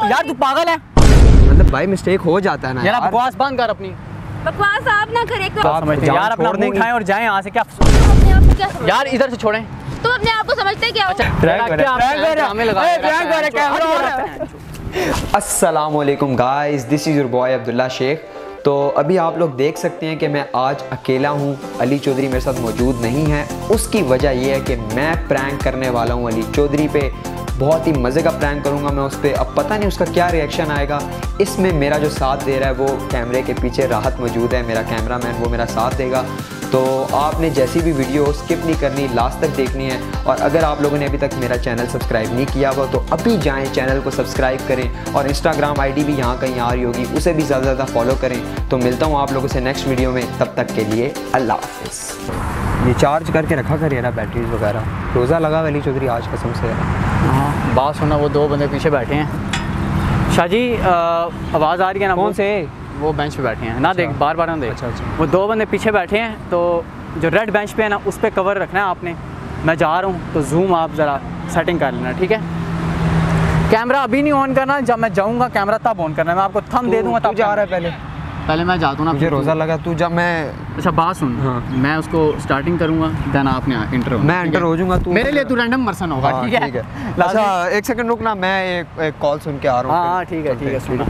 यार तू पागल है। मतलब भाई मिस्टेक हो जाता है ना यार। बकवास बंद कर अपनी। बकवास आप ना करें यार अपना मुंह उठाएं और जाएं यहाँ से। क्या यार इधर से छोड़ें। तो अपने आप को समझते क्या हो? अस्सलाम वालेकुम guys, this is your boy Abdullah Shaikh. तो अभी आप लोग देख सकते हैं कि मैं आज अकेला हूँ, अली चौधरी मेरे साथ मौजूद नहीं है। उसकी वजह यह है कि मैं प्रैंक करने वाला हूँ अली चौधरी पे। बहुत ही मज़े का प्रैंक करूँगा मैं उस पर। अब पता नहीं उसका क्या रिएक्शन आएगा। इसमें मेरा जो साथ दे रहा है वो कैमरे के पीछे राहत मौजूद है, मेरा कैमरामैन, वो मेरा साथ देगा। तो आपने जैसी भी वीडियो स्किप नहीं करनी, लास्ट तक देखनी है। और अगर आप लोगों ने अभी तक मेरा चैनल सब्सक्राइब नहीं किया हुआ तो अभी जाएं, चैनल को सब्सक्राइब करें और इंस्टाग्राम आईडी भी यहाँ कहीं आ रही होगी, उसे भी ज़्यादा से ज़्यादा फॉलो करें। तो मिलता हूँ आप लोगों से नेक्स्ट वीडियो में, तब तक के लिए अल्लाह हाफ़िज़। ये चार्ज करके रखा कर यार बैटरीज वगैरह। रोज़ा लगा अली चौधरी आज कसम से। हाँ बात सुना, वो दो बंदे पीछे बैठे हैं। शाह जी आवाज़ आ रही है ना? कौन से? वो बेंच पे बैठे हैं ना। देख बार बार ना देख। अच्छा। वो दो बंदे पीछे बैठे हैं, तो जो रेड बेंच पे है ना उस पर कवर रखना है आपने। मैं जा रहा हूँ तो जूम आप ज़रा सेटिंग कर लेना, ठीक है? कैमरा अभी नहीं ऑन करना, जब मैं जाऊँगा कैमरा तब ऑन करना है। मैं आपको थंब दे दूँगा तब जा रहा है। पहले मैं जाता हूँ ना, मुझे रोज़ा लगा। तू जब मैं अच्छा बात सुन। हाँ। मैं उसको स्टार्टिंग करूँगा, देन आपने इंटर मैं एंटर हो जाऊँगा। तू मेरे लिए तू रैंडम पर्सन होगा। हाँ, ठीक है। अच्छा एक सेकंड रुकना, मैं एक कॉल सुन के आ रहा हूँ। हाँ ठीक है ठीक है सुना।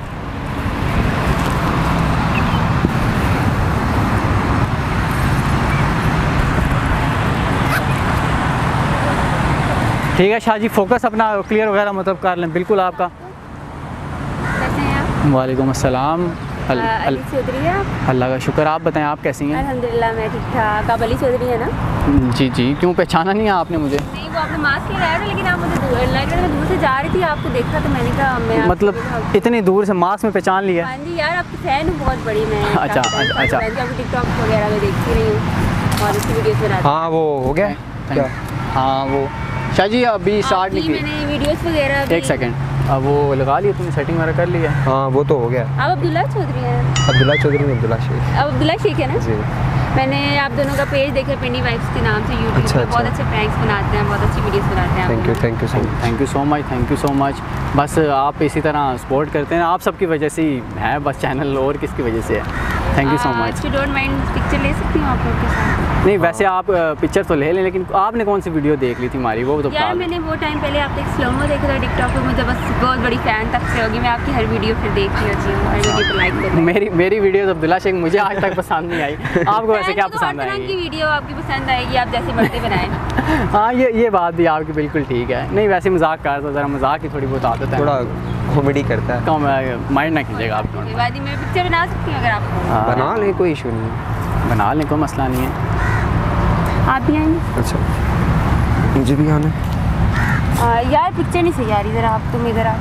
ठीक है शाह जी, फोकस अपना क्लियर वगैरह मतलब कर लें बिल्कुल आपका। कैसे हैं आप? वालेकुम अस्सलाम। अली चौधरी है आप? अल्लाह का शुक्र, आप बताएं आप कैसी हैं? अल्हम्दुलिल्लाह मैं ठीक ठाक। आप अली चौधरी है ना? जी जी। क्यों पहचाना नहीं है आपने मुझे? नहीं, वो आपने मास्क लगाया था, लेकिन आप मुझे दूर से जा रही थी, आपको देखा तो मैंने कहा मैं मतलब इतनी दूर से मास्क में पहचान लिया? हाँ जी यार, आपकी फ़ैन हूँ बहुत बड़ी मैं। अच्छा अच्छा। आपकी टिकटॉक वगैरह में देखती रही हूँ और उसकी वीडियोस बनाती। हाँ वो हो गया क्या? हाँ वो शाह जी अभी स्टार्ट नहीं की मैंने वीडियोस वगैरह। एक सेकंड, अब वो लगा लिया तुमने, सेटिंग वगैरह कर लिया? हाँ वो तो हो गया। आप अब्दुल्ला चौधरी हैं? अब्दुल्ला चौधरी में अब्दुल्ला शेख। अब अब्दुल्ला शेख है ना जी। मैंने आप दोनों का पेज देखा, पिंडी वाइब्स के नाम से यूट्यूब पे। बहुत अच्छे प्रैंक्स बनाते हैं, बहुत अच्छी वीडियोस बनाते हैं। Thank you so much. Thank you so much. बस आप इसी तरह सपोर्ट करते हैं, आप सबकी वजह से ही है बस चैनल, और किसकी वजह से है। Thank you so much. Don't mind picture ले सकती हूँ आप लोग के साथ? नहीं वैसे आप पिक्चर तो ले लें, लेकिन आपने कौन सी वीडियो देख ली थी हमारी वो तो यार मैंने वो टाइम पहले आपका एक स्लोमो देखा था टिकटॉक पे, मुझे बस बहुत बड़ी फ़ैन तक से होगी। मैं आपकी हर वीडियो फिर देखती रहती हूँ, हर वीडियो को लाइक करती हूँ। मेरी वीडियो अब्दुल्ला शेख मुझे आज तक पसंद नहीं आई। आपको वैसे क्या पसंद आएगी? की वीडियो आपकी पसंद आएगी, आप जैसे मर्जी बनाएं। हाँ ये बात भी आपकी बिल्कुल ठीक है। नहीं वैसे मजाक कर दो, ज़रा मजाक ही थोड़ी बहुत आदत है, थोड़ा कॉमेडी करता है। कम माइंड ना कीजिएगा आप। बाद में पिक्चर बना सकती हूँ अगर आप बना लें, कोई इशू नहीं, बना लें, कोई मसला नहीं है। आप भी आएंगे? अच्छा मुझे भी आना है। यार पिक्चर नहीं सही आ रही, ज़रा आप तुम इधर आओ।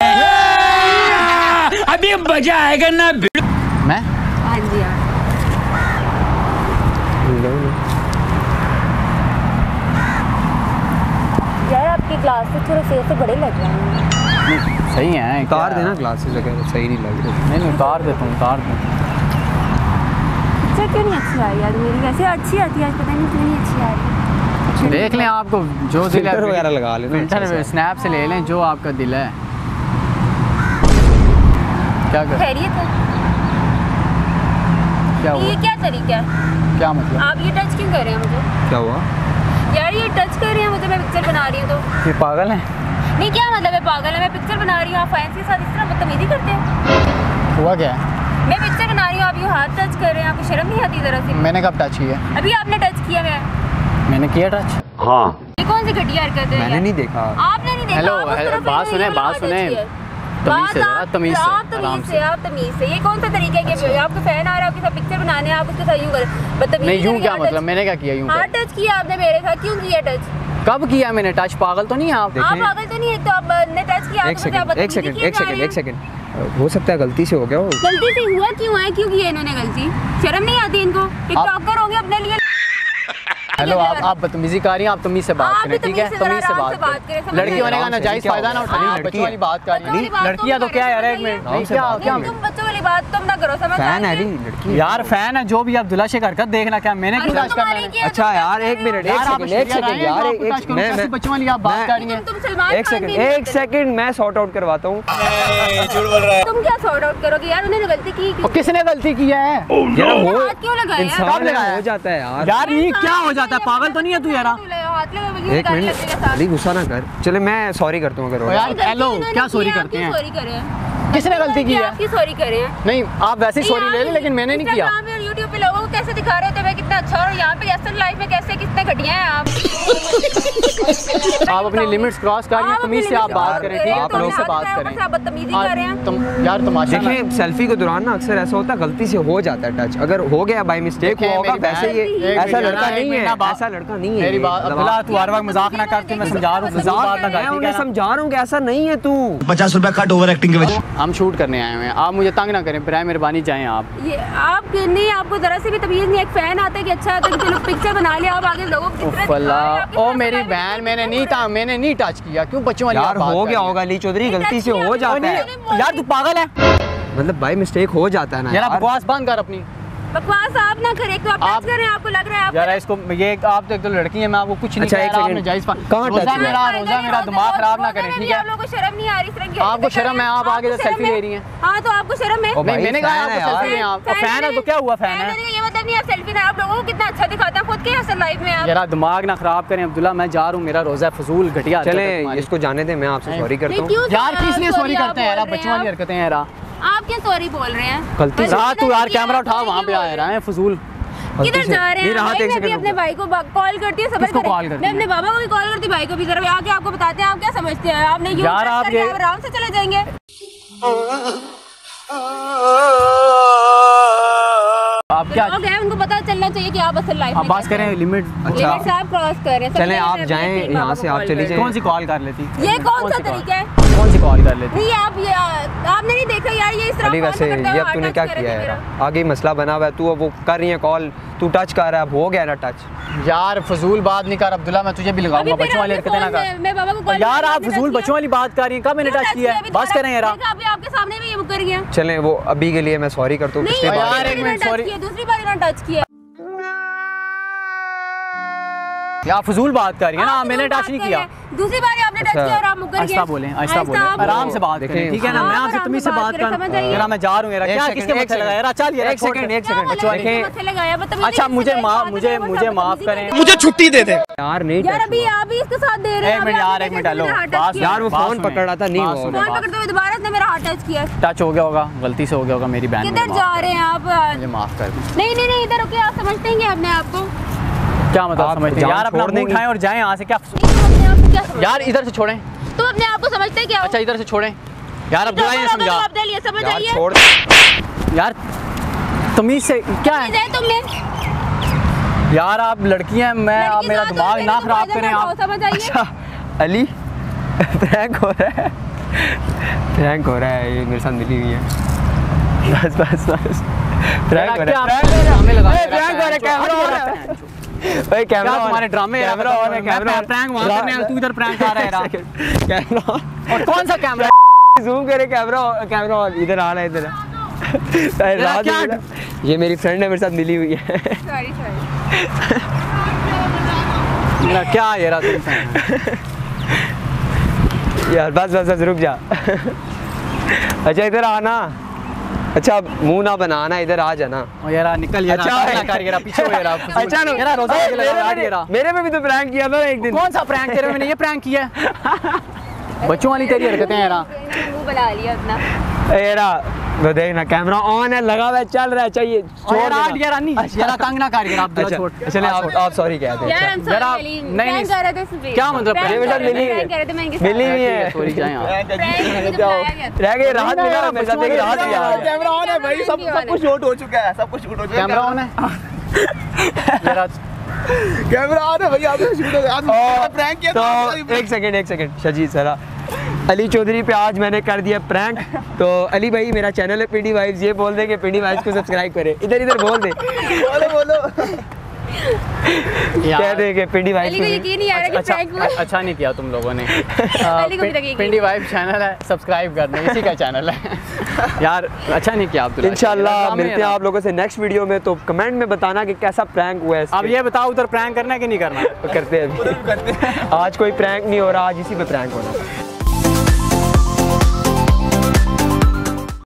अभी मजा आएगा ना। मैं? हाँ जी यार। यार आपके ग्लासेस थोड़े फेस से बड़े लग रहे हैं। सही है, उतार देना ग्लासेस वगैरह, सही नहीं लग रहे। नहीं उतार दे तुम, उतार दो। पिक्चर क्यों नहीं अच्छी आ रही यार मेरी? वैसे अच्छी आती है, आज पता नहीं क्यों नहीं अच्छी आ रही। देख लें, आपको जो दिल है वगैरह लगा लेना, फिल्टर स्नैप से ले लें जो आपका दिल है। क्या कर? खैरियत है? क्या हुआ? ये क्या तरीका है? क्या मतलब? आप ये टच क्यों कर रहे हैं मुझे? क्या हुआ यार ये टच कर रहे हैं मुझे, मैं पिक्चर बना रही हूँ तो। ये पागल है? नहीं क्या मतलब है पागल है? मैं पिक्चर बना रही हूँ, आप फैंस के साथ इस तरह बदतमीजी करते हैं? हुआ क्या है? मैं पिक्चर बना रही हूँ, आप ये हाथ टच कर रहे हैं, आपको शर्म नहीं आती ज़रा सी? मैंने कब टच किया? अभी आपने टच किया। मैंने किया टच? हाँ। ये कौन सी घटिया हरकत है? मैंने नहीं देखा। आपने नहीं देखा? हेलो बात सुने तमीज से। आप तमीज से। ये कौन सा तरीका है कि आपको फैन आ रहा है, आपके साथ पिक्चर बनाने, आप उसके साथ यूं कर? नहीं यूं क्या मतलब? मैंने क्या किया? यूं हाथ टच किया आपने मेरे साथ, क्यों किया टच? कब किया मैंने टच? पागल तो नहीं है आप? आप पागल तो नहीं है, तो आपने टच किया। एक सेकंड हो सकता है गलती से हो गया हो। गलती से हुआ क्यों है? क्यों किया इन्होंने गलती? शर्म नहीं आती इनको? टिकटॉकर होंगे अपने लिए। हेलो आप बदतमीजी कर रही हैं, आप तमीज से बात करें, ठीक है? तमीज से बात करें। लड़की होने का नाजायज फायदा ना उठाएं, बच्चों वाली बात कर रही हैं। लड़कियां तो क्या यार, एक मिनट, क्या तुम बच्चों वाली बात तुम ना करो, समझ फैन है लड़की यार फैन है जो भी अब्दुल्ला शेख हरकत देखना क्या मैंने क्यों टच करना है? अच्छा यार एक मिनट एक सेकंड यार मैं बच्चों वाली आप बात कर रही हैं। तुम सलमान एक सेकंड मैं सॉर्ट आउट करवाता हूँ। तुम क्या सॉर्ट आउट करोगे यार? उन्होंने गलती की। किसने गलती की है? यार हो हाथ क्यों लगाया? इंसान हो जाता है यार। यार ये क्या हो जाता है? पागल तो नहीं है तू यार? एक मिनट अली गुस्सा ना कर, चले मैं सॉरी करता हूँ अगर यार हेलो क्या सॉरी करते हैं? सॉरी करें किसने गलती की है? आपकी सॉरी करें। नहीं आप वैसे ही सॉरी ले लें लेकिन मैंने नहीं किया। यूट्यूब पे लोगों को कैसे दिखा रहे होते हैं कितना अच्छा, और यहाँ पे असल लाइफ में कैसे कितने घटिया हैं आप। आप अपनी लिमिट्स क्रॉस करिए, तमीज से आप बात करें, ठीक है? आप तमीज से बात करें। आप बदतमीजी कर रहे हैं। तुम यार तमाशा देखिए सेल्फी के दौरान ना अक्सर ऐसा होता है गलती से हो जाता है टच, अगर हो गया बाय मिस्टेक हुआ होगा, वैसे ये ऐसा लड़का नहीं है, ऐसा लड़का नहीं है। मेरी बात अब्दुल्ला तू हर वक्त मजाक ना करती, मैं समझा रहा हूँ, मैं उन्हें समझा रहा हूँ कि ऐसा नहीं है। तू 50 रुपया कट ओवर एक्टिंग के वजह। हम शूट करने आए हुए हैं, आप मुझे तंग ना करें, बराए मेहरबानी जाएं आप। ये आप नहीं, आपको जरा से भी तमीज नहीं। एक फैन आता है कि अच्छा तो चलो पिक्चर बना लिया, आप आगे लोगों को ओ मेरी बहन मैंने नहीं टच किया, क्यों बच्चों वाली यार हो गया होगा अली चौधरी, गलती से हो जाता है यार। तू पागल है मतलब बाय मिस्टेक हो जाता है ना यार। बकवास बंद कर अपनी। बकवास आप ना करें, तो आप टच कर रहे हैं, आपको लग रहा है आप यार इसको ये आप तो एक तो लड़की है, मैं आपको कुछ नहीं अच्छा, कह एक रहा, आपने सेकंड। जायज कहाँ रोजा टच मेरा दिमाग खराब ना करें, ठीक है? आप लोगों को शर्म नहीं आ रही इस तरह की? आपको शर्म है, आप आगे से सेल्फी ले रही हैं। हाँ तो आपको शर्म है? ओ भाई, नहीं मैंने कहा फैन है आपको यार। सेल्फी लें आप। फैन है तो क्या हुआ? फैन है ये मतलब नहीं आप सेल्फी ना, आप लोगों को कितना अच्छा दिखाता है खुद के असल लाइफ में आप। यार दिमाग ना खराब करें अब्दुल्ला, मैं जा रहा हूँ, मेरा रोजा फजूल घटिया। चले इसको जाने दे, मैं आपसे सॉरी करता हूँ। यार किस लिए सॉरी करते हैं यार? बच्चों वाली हरकतें हैं यार। आप क्या सॉरी बोल रहे हैं? गलती से तू यार कैमरा उठा, वहाँ पे आ रहा है फजूल। किधर जा रहे हैं? मैं भी अपने भाई को कॉल करती हूँ, सबर करें। मैं अपने बाबा को भी कॉल करती, भाई को भी। जरा आके आपको बताते हैं आप क्या समझते हैं। आपने यार आप ये आराम से चले जाएंगे। आप क्या लोग हैं उनको पता चलना चाहिए कि आप असल लाइफ में बात करें लिमिट। अच्छा लिमिट से आप क्रॉस कर रहे हैं। चलें आप जाएं यहाँ से, आप चली जाएं। कौन सी कॉल कर लेती? ये कौन सा तरीका है? कौन सी कॉल कर लेती? नहीं आप ये आपने नहीं देखा यार, ये इस तरह अली वैसे ये अब तूने क्या किया है? आगे ही मसला बना हुआ है, तू अब वो कर रही है कॉल, तू टच कर रहा है, अब हो गया ना टच। यार फजूल बात नहीं कर अब्दुल्ला, मैं तुझे भी लगाऊंगा। बच्चों वाली हरकतें ना कर। मैं बाबा को कॉल यार आप फजूल बच्चों वाली बात कर रही हैं, कब मैंने टच किया है? बस करें यार। अभी आपके सामने भी ये मुकर गया। चलें वो अभी के लिए मैं सॉरी करता हूँ। पिछली बार यार एक मिनट सॉरी, दूसरी बार इन्होंने टच किया। यार फजूल बात कर रही है ना, मैंने टच नहीं किया। दूसरी बार आपने टच किया और आप मुकर गए। ऐसा बोलें, ऐसा बोलें, आराम से बात करें, ठीक है ना? मैं आपसे तमीज से बात कर यार, मैं जा रहा हूं यार। क्या किसके मत्थे लगाया यार? चल यार एक सेकंड अच्छा मुझे माफ करें, मुझे छुट्टी दे दे यार। नहीं यार अभी आप भी इसके साथ दे रहे हैं। एक मिनट यार, एक मिनट हेलो यार वो फोन पकड़ रहा था, नहीं हुआ। फोन पकड़ते हुए दोबारा उसने मेरा हाथ टच किया। टच हो गया होगा, गलती से हो गया होगा। मेरी बहन किधर जा रहे हैं आप? मुझे माफ कर दी। नहीं इधर रुकिए। आप समझते हैं अपने आप को? क्या मतलब समझते हैं यार? अपना मुंह उठाएं और जाएं यहाँ से। क्या यार इधर से छोड़ें। तुम अपने आप को समझते हैं क्या? अच्छा इधर से छोड़ें यार। अब्दुल्ला ये समझा समझ आइए छोड़ यार, तमीज से क्या है तुमने? यार आप लड़की हैं, मैं आप मेरा दिमाग ना खराब करें आप। समझ आइए। अच्छा अली प्रैंक हो रहा है, प्रैंक हो रहा है, ये मेरे साथ मिली हुई है। बस बस बस प्रैंक हो रहा है, हमें लगा प्रैंक हो रहा है। कैमरा ऑन है भाई, कैमरा ऑन। तुम्हारे ड्रामे कैमरा ऑन है, कैमरा प्रैंक वहां करने हैं, तू इधर प्रैंक आ रहा है। कैमरा और कौन सा कैमरा? जूम करे, कैमरा ऑन इधर आ रहा है, इधर ये मेरी फ्रेंड है, मेरे साथ मिली हुई है। सॉरी क्या ये रहा तुम यार बस बस बस रुक जा। अच्छा इधर आना, अच्छा मुंह ना बनाना, इधर आ जाना। यार निकल यार। अच्छा कर यार पीछे हो यार। अच्छा यार रोजा के लगा यार। मेरे में भी तो प्रैंक किया था एक दिन। कौन सा प्रैंक तेरे में? मैंने ये प्रैंक किया है। बच्चों वाली तेरी हरकतें हैं यार। मुंह बना लिया अपना। यारा तो देखना कैमरा ऑन है, लगा हुआ है, चल रहा है, चाहिए छोड़ यार नहीं यार, तंग ना कर यार आप। अच्छा चलिए आप सॉरी कह दे। यार जरा नहीं कर रहे थे। क्या मतलब? मिली हुई है, सॉरी जाएं आप। रह गए राहत मिला मेरे साथ, एक राहत मिला। कैमरा ऑन है भाई, सब कुछ शूट हो चुका है, सब कुछ शूट हो चुका है। कैमरा ऑन है यार। कैमरा ऑन है भाई, आपने शूट हो गया। प्रैंक किया तो एक सेकंड शजीद सरा, अली चौधरी पे आज मैंने कर दिया प्रैंक। तो अली भाई मेरा चैनल है पिंडी वाइब्स, ये बोल दे कि पिंडी वाइब्स को सब्सक्राइब करें। इधर बोल दे। बोलो कह देंगे पिंडी वाइफ अली को यकीन नहीं आ रहा कि प्रैंक हुआ। अच्छा नहीं किया तुम लोगों ने। अली को भी लगे पिंडी वाइफ चैनल है, सब्सक्राइब करना, इसी का चैनल है। यार अच्छा नहीं किया अब्दुल्ला। इंशाल्लाह मिलते हैं आप लोगों से नेक्स्ट वीडियो में, तो कमेंट में बताना कि कैसा प्रैंक हुआ है। अब ये बताओ उधर प्रैंक करना है कि नहीं करना? करते हैं आज कोई प्रैंक नहीं हो रहा, आज इसी पे प्रैंक होना।